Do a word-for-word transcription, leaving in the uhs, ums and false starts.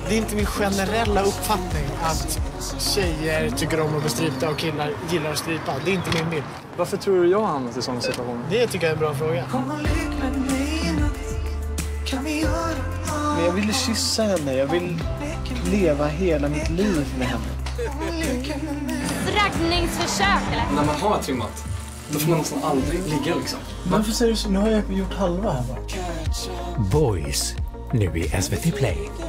Det är inte min generella uppfattning att tjejer tycker om att bli strypta och killar gillar att strypa. Det är inte min bild. Varför tror du jag hamnat i sådana situationer? Det tycker jag är en bra fråga. Men jag ville kyssa henne. Jag vill leva hela mitt liv med henne. Raggningsförsök, eller? När man har trimmat, då får man nästan aldrig ligga liksom. Varför säger du så? Nu har jag gjort halva här bara. Boys, nu i S V T Play.